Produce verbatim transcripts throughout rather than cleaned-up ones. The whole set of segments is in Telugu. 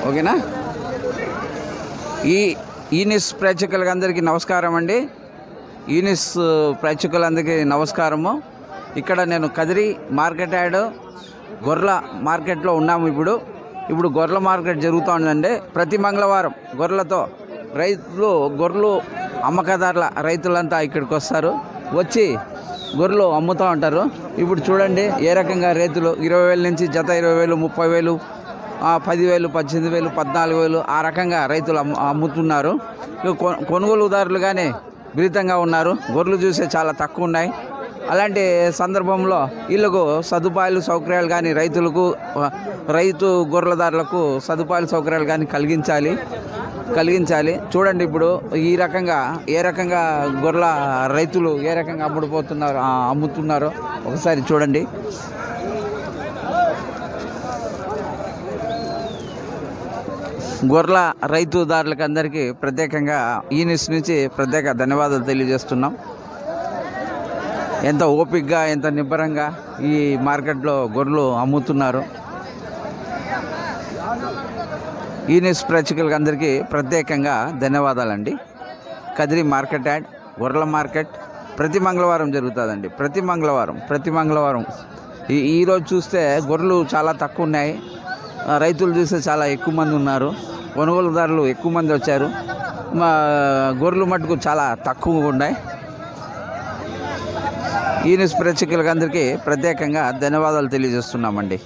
ఓకేనా. ఈ ఈనిస్ ప్రేక్షకులందరికీ నమస్కారం అండి. ఈనిస్ ప్రేక్షకులందరికీ నమస్కారము. ఇక్కడ నేను కదిరి మార్కెట్ యార్డ్ గొర్రెల మార్కెట్లో ఉన్నాము. ఇప్పుడు ఇప్పుడు గొర్రెల మార్కెట్ జరుగుతూ ఉందండి. ప్రతి మంగళవారం గొర్రెలతో రైతులు గొర్రెలు అమ్మకదారుల రైతులంతా ఇక్కడికి వస్తారు, వచ్చి గొర్రెలు అమ్ముతూ ఉంటారు. ఇప్పుడు చూడండి ఏ రకంగా రైతులు ఇరవై వేల నుంచి జత ఇరవై వేలు ముప్పై వేలు పదివేలు పద్దెనిమిది వేలు పద్నాలుగు వేలు ఆ రకంగా రైతులు అమ్ము అమ్ముతున్నారు. కొనుగోలుదారులు కానీ విపరీతంగా ఉన్నారు. గొర్రెలు చూసే చాలా తక్కువ ఉన్నాయి. అలాంటి సందర్భంలో వీళ్ళకు సదుపాయాలు సౌకర్యాలు కానీ రైతులకు రైతు గొర్రెలదారులకు సదుపాయాలు సౌకర్యాలు కానీ కలిగించాలి కలిగించాలి చూడండి ఇప్పుడు ఈ రకంగా ఏ రకంగా గొర్రెల రైతులు ఏ రకంగా అమ్ముడుపోతున్నారు అమ్ముతున్నారో ఒకసారి చూడండి. గొర్రెల రైతుదారులకు అందరికీ ప్రత్యేకంగా ఈ న్యూస్ నుంచి ప్రత్యేక ధన్యవాదాలు తెలియజేస్తున్నాం. ఎంత ఓపికగా ఎంత నిబ్బరంగా ఈ మార్కెట్లో గొర్రెలు అమ్ముతున్నారు. ఈ న్యూస్ ప్రేక్షకులకు అందరికీ ప్రత్యేకంగా ధన్యవాదాలండి. కదిరి మార్కెట్ యార్డ్ గొర్రెల మార్కెట్ ప్రతి మంగళవారం జరుగుతుందండి. ప్రతి మంగళవారం ప్రతి మంగళవారం ఈ ఈరోజు చూస్తే గొర్రెలు చాలా తక్కువ ఉన్నాయి. రైతులు చూస్తే చాలా ఎక్కువ మంది ఉన్నారు. కొనుగోలుదారులు ఎక్కువ మంది వచ్చారు. మా గొర్రెలు మటుకు చాలా తక్కువగా ఉన్నాయి. ఈ న్యూస్ ప్రేక్షకులకు అందరికీ ప్రత్యేకంగా ధన్యవాదాలు తెలియజేస్తున్నామండి.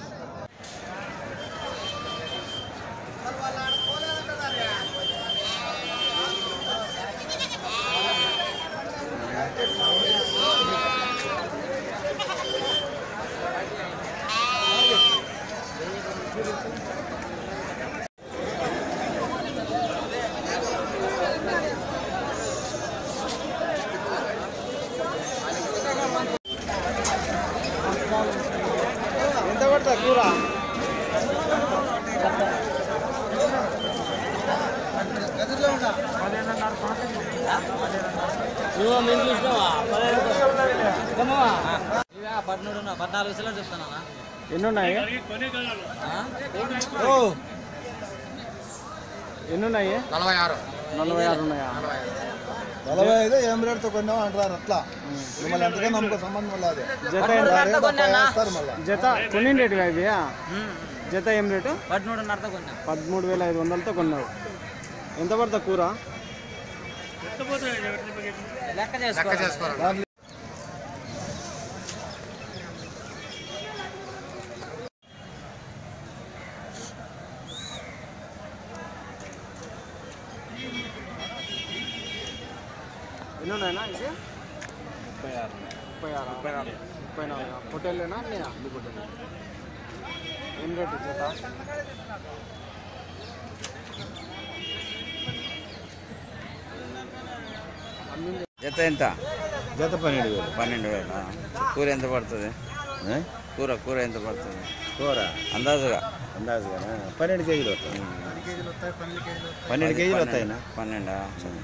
పద్నాలుగు సిలర్ చెప్తానా ఎన్ని ఉన్నాయి ఎన్ని ఉన్నాయి నలభై ఆరు నలభై ఆరు ఉన్నాయా? నలభై ఐదు ఏం రేటుతో కొన్నావు అంటారు. అట్లా మిమ్మల్ని ఎంతగా నమ్మకం సంబంధం లేదు. జత జత కొన్ని రేటు ఇవి జత ఏం రేటు? పదమూడున్నరతో కొన్నా పదమూడు వేల ఐదు వందలతో కొన్నావు. ఎంత పడతా కూర? లెక్క చేసుకోవాలి. ఎన్ని ఉన్నాయన్నా ఇది? ముప్పై ఆరు ముప్పై ఆరు ముప్పై నాలుగు ముప్పై నాలుగు హోటల్లేనా అన్నయ్య? ఏం రేటు జత? జత ఎంత? జత పన్నెండు వేలు పన్నెండు వేల కూర ఎంత పడుతుంది? కూర కూర ఎంత పడుతుంది? కూర అందాజుగా అందాజుగా పన్నెండు కేజీలు వస్తాయి. పన్నెండు కేజీలు వస్తాయినా? పన్నెండా?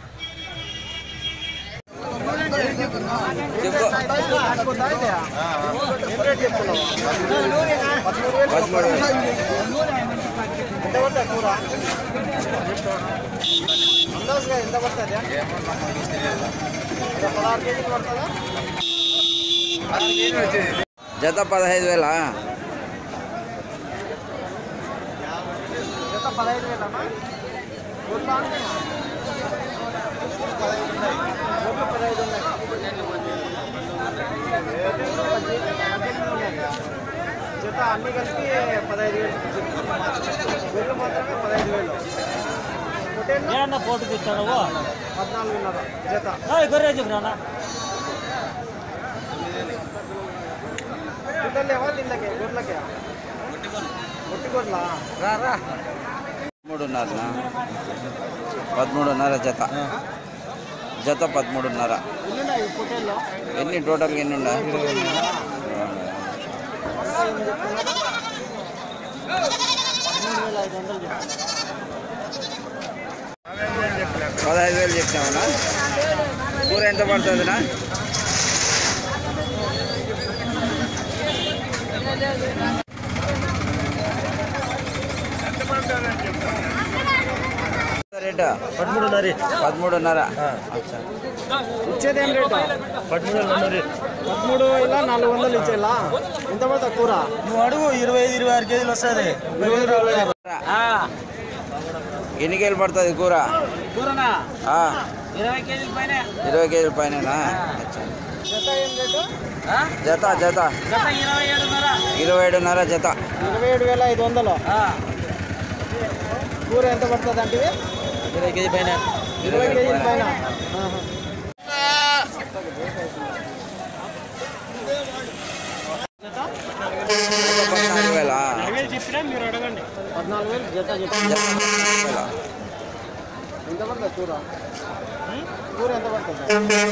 జత పదహైదు వేల జత పదహైదు వేలనా? పదహైదు ఉన్నాయి. జత అన్ని కలిపి పదహైదు వేలు. గొర్రెలు మాత్రమే పదహైదు వేలు. ఏమన్నా పోటీ తీస్తాడు పద్నాలుగున్నర జత. గొర్రె చెప్పినా పిల్లలు లేవా దీనికి గొర్రెలకే? ఒట్టి గొర్రెల రా రా పదమూడున్నర పదమూడున్నర జత జత పదమూడున్నర. ఎన్ని ఉన్నాయి పొట్టేల్లో? ఎన్ని టోటల్గా ఎన్ని ఉన్నాయి? పదహైదు వేలు చెప్తామన్నా. కూర ఎంత పడుతుందినా? ఎంత పడుతుందని చెప్పు. రేటు పదమూడున్నర పదమూడున్నర ఇచ్చేది ఏం రేటు పదమూడున్నర పదమూడు ఇలా నాలుగు వందలు ఇచ్చేలా ఎంత పడుతుంది కూర నువ్వు అడుగు ఇరవై ఐదు ఇరవై ఆరు కేజీలు వస్తుంది ఎన్ని కేజీలు పడుతుంది కూర కూరనా ఆ, ఇరవై కేజీల పైన ఇరవై కేజీల పైననా జత ఏం రేటు జత జత గత ఇరవై ఏడున్నర ఇరవై ఏడున్నర జత ఇరవై ఏడు వేల ఐదు వందలు కూర ఎంత పడుతుంది అంటే ఇరవై కేజీ పైన ఇరవై కేజీల పైన పద్నాలుగు వేల చెప్పినా మీరు అడగండి పద్నాలుగు వేలు జత జత ఎంత పడుతుంది కూర కూర ఎంత పడుతుంది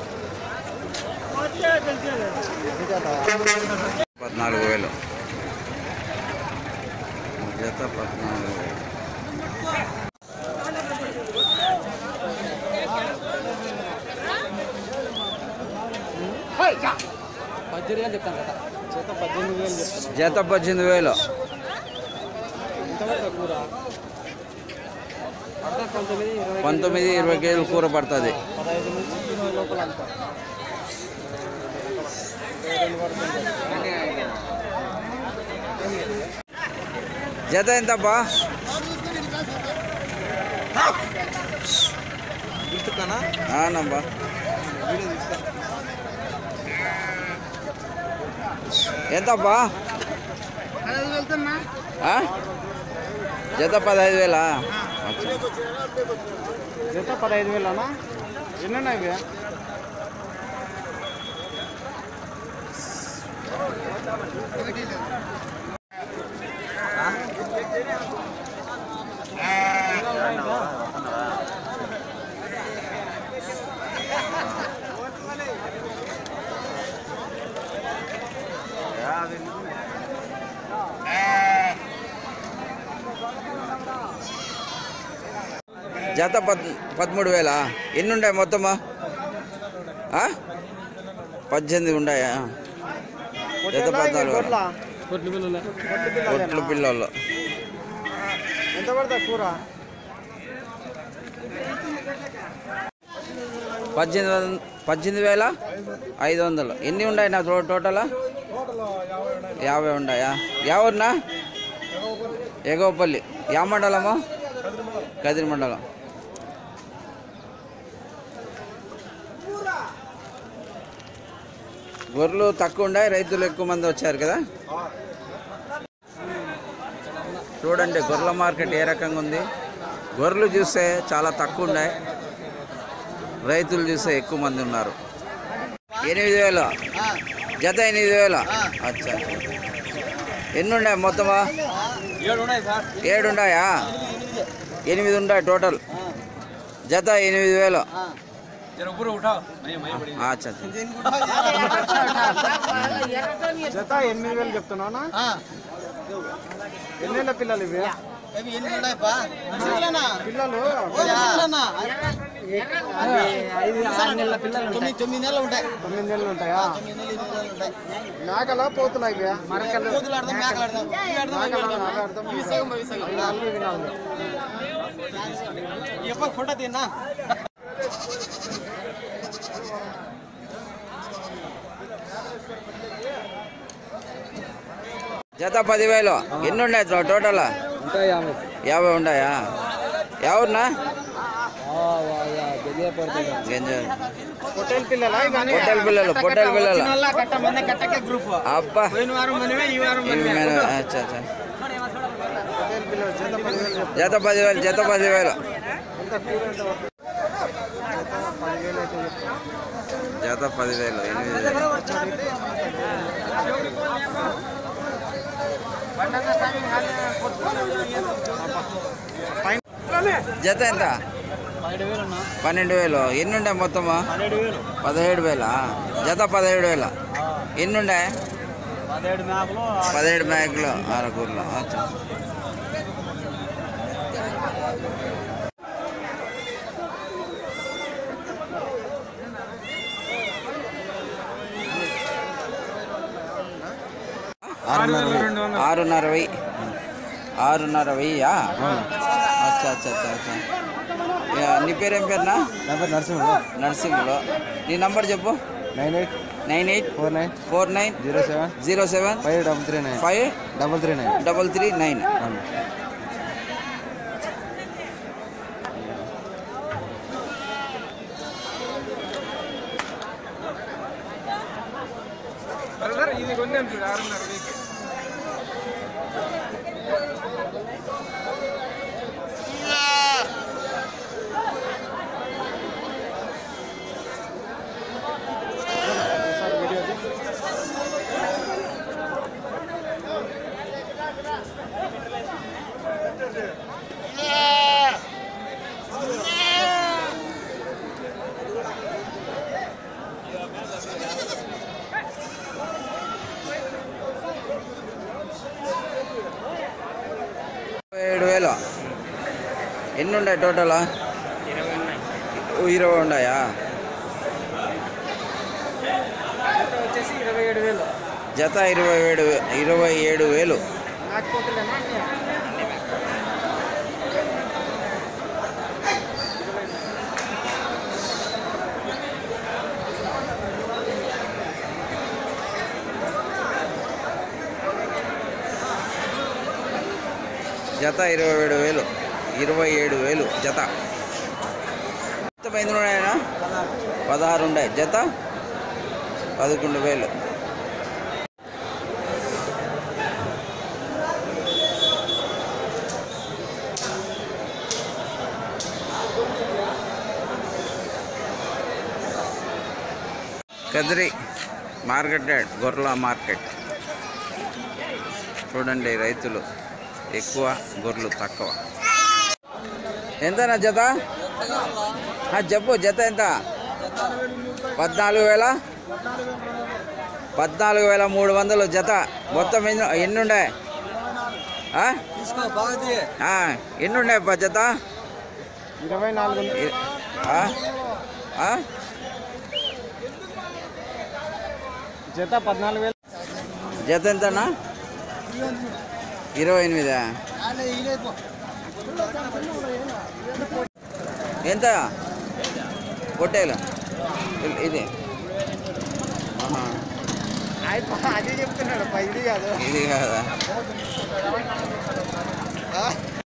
పద్నాలుగు వేలు జత పద్నాలుగు వేలు పద్దెనిమిది వేలు చెప్తాను కదా జత పద్దెనిమిది వేలు చెప్తాను జత పద్దెనిమిది వేలు ఎంత పడుతుంది కూర పడుతుంది పంతొమ్మిది ఇరవై పంతొమ్మిది ఇరవై కేజీలు కూర పడుతుంది పదహైదు నుంచి ఇరవై లోపల అంతా జత ఎంతబ్బా నమ్మా ఎంతబ్బా ఆ? జత పదహైదు వేలా జత పదహైదు వేలు అన్నా ఎన్ని ఉన్నాయి ఇవి జత పద్ పదమూడు వేలా ఎన్ని ఉన్నాయి మొత్తమా ఆ? పద్దెనిమిది ఉన్నాయా జత పద్నాలుగు వేలు కొట్లు పిల్లలు ఒట్లు పిల్లలు ఎంత పడుతుంది కూర పద్దెనిమిది వంద పద్దెనిమిది వేల ఐదు వందలు ఎన్ని ఉన్నాయి నా టోటల్ యాభై ఉన్నాయా ఎవరినా ఎగోపల్లి యా మండలమా కదిరి మండలం గొర్రెలు తక్కువ ఉన్నాయి రైతులు ఎక్కువ మంది వచ్చారు కదా చూడండి గొర్రెల మార్కెట్ ఏ రకంగా ఉంది గొర్రెలు చూస్తే చాలా తక్కువ ఉన్నాయి రైతులు చూస్తే ఎక్కువ మంది ఉన్నారు ఎనిమిది వేలు జత ఎనిమిది వేలు అచ్చా ఎన్ని ఉన్నాయి మొత్తమా ఏడు ఉన్నాయి సార్ ఏడు ఉన్నాయా ఎనిమిది ఉన్నాయి టోటల్ జత ఎనిమిది వేలు అచ్చా జత ఎనిమిది వేలు చెప్తున్నానా ఎన్ని పిల్లలు ఇవి పిల్లలు తొమ్మిది నెలలు ఉంటాయి తొమ్మిది నెలలు ఉంటాయా మేకలా పోతున్నాయి ఇవి మరకలు ఫోటో తిన్నా జత పదివేలు ఎన్ని ఉన్నాయి టోటల్ యాభై ఉన్నాయా ఎవరినా హోటల్ పిల్లలా ఇవన్నీ పొట్టెల పిల్లలు పొట్టెల పిల్లలు గ్రూప్ అబ్బా పోయిన వారం మనమే ఈ వారం ఇవి మేన- అచ్చా అచ్చా హోటల్ పిల్లలు జత పదివేలు చెప్తాను. జత పదివేలు జత పదివేలు ఎంత కూర ఎంత పడుతుంది? జత పదివేలు అయితే చెప్తాను. జత పదివేలు ఎనిమిది వేలు జత ఎంత పదిహేడు వేలు అన్నా పన్నెండు వేలు ఎన్ని ఉండే మొత్తము పదిహేడు వేలు పదిహేడు వేలా జత పదిహేడు వేల ఎన్ని ఉండే పదిహేడు మేకలు పదిహేడు బ్యాగులు అరకూరులో అచ్చా ఆరున్నర వెయ్యి ఆరున్నర వెయ్యా అచ్చా అచ్చా అచ్చా అచ్చా నీ పేరేం పేరునా? నా పేరు నరసింహ. నర్సింగ్లో. నీ నంబర్ చెప్పు. Nine eight nine eight four nine four nine zero seven zero seven five double three nine five double three nine. Double three nine. ఇది కొంచెం చూడు ఆరున్నర వీక్. ఏడు వేలు. ఎన్ని ఉన్నాయి టోటల్? ఇరవై ఉన్నాయా? వచ్చేసి ఇరవై ఏడు వేలు. జత ఇరవై ఏడు ఇరవై ఏడు వేలు. జత ఇరవై ఏడు వేలు ఇరవై ఏడు వేలు జత. మొత్తం ఎన్ని ఉన్నాయన్నా? పదహారు ఉన్నాయి. జత పదకొండు వేలు. కదిరి మార్కెట్ యార్డ్, గొర్రెల మార్కెట్. చూడండి, రైతులు ఎక్కువ, గొర్రెలు తక్కువ. ఎంతనా జత? చెప్పు, జత ఎంత? పద్నాలుగు వేల పద్నాలుగు వేల మూడు వందలు జత. మొత్తం ఎన్ని ఎన్ని ఉండే? ఎన్ని ఉండే జత? ఇరవై నాలుగు. జత పద్నాలుగు వేలు. జత ఎంతనా? ఇరవై ఎనిమిదా? ఎంత పొట్టేలు ఇది? అదే చెప్తున్నాడు, ఇది కాదు. ఇది కాదా?